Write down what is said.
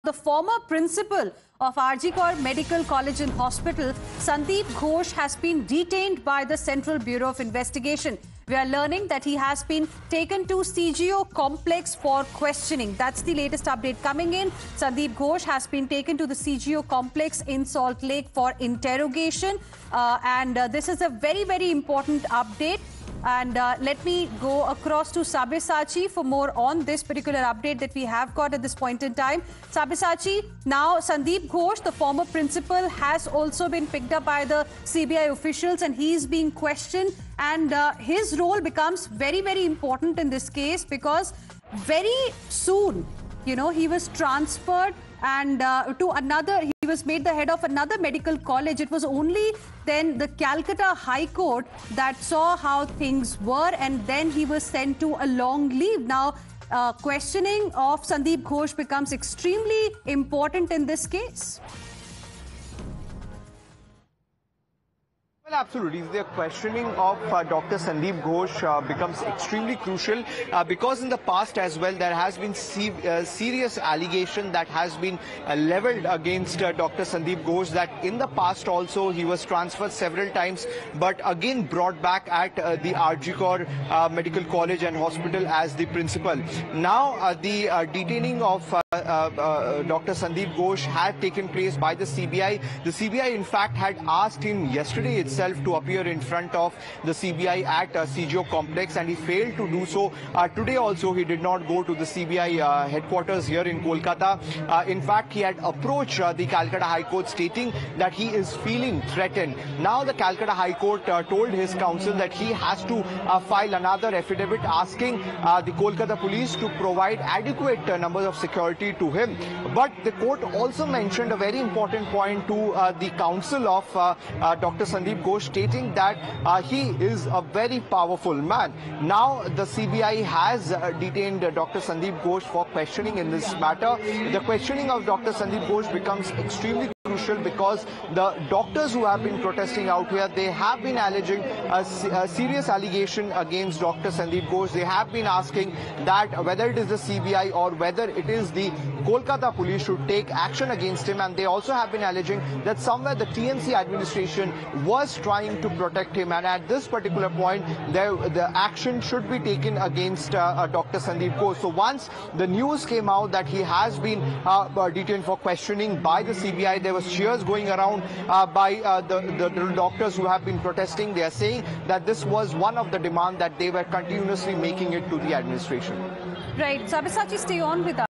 The former principal of RG Kar Medical College and Hospital, Sandeep Ghosh, has been detained by the Central Bureau of Investigation. We are learning that he has been taken to CGO complex for questioning. That's the latest update coming in. Sandeep Ghosh has been taken to the CGO complex in Salt Lake for interrogation. This is a very, very important update. Let me go across to Sabyasachi for more on this particular update that we have got at this point in time. Sabyasachi, now Sandeep Ghosh, the former principal, has also been picked up by the CBI officials and he is being questioned. And his role becomes very, very important in this case because very soon, he was transferred and to another, he was made the head of another medical college. It was only then the Calcutta High Court that saw how things were, and then he was sent to a long leave. Now, questioning of Sandeep Ghosh becomes extremely important in this case. Well, absolutely. The questioning of Dr. Sandeep Ghosh becomes extremely crucial because in the past as well there has been serious allegation that has been leveled against Dr. Sandeep Ghosh, that in the past also he was transferred several times but again brought back at the RG Kar Medical College and Hospital as the principal. Now the detaining of Dr. Sandeep Ghosh had taken place by the CBI. The CBI in fact had asked him yesterday itself to appear in front of the CBI at CGO complex, and he failed to do so. Today also he did not go to the CBI headquarters here in Kolkata. In fact, he had approached the Calcutta High Court stating that he is feeling threatened. Now the Calcutta High Court told his counsel that he has to file another affidavit asking the Kolkata police to provide adequate numbers of security to him. But the court also mentioned a very important point to the counsel of Dr. Sandeep Ghosh, stating that he is a very powerful man. Now the CBI has detained Dr. Sandeep Ghosh for questioning in this matter. The questioning of Dr. Sandeep Ghosh becomes extremely crucial because the doctors who have been protesting out here, they have been alleging a serious allegation against Dr. Sandeep Ghosh. They have been asking that whether it is the CBI or whether it is the Kolkata police should take action against him, and they also have been alleging that somewhere the TMC administration was trying to protect him, and at this particular point the action should be taken against Dr. Sandeep Ghosh. So once the news came out that he has been detained for questioning by the CBI, there was cheers going around by the doctors who have been protesting. They are saying that this was one of the demands that they were continuously making it to the administration. Right. Sabyasachi, stay on with us.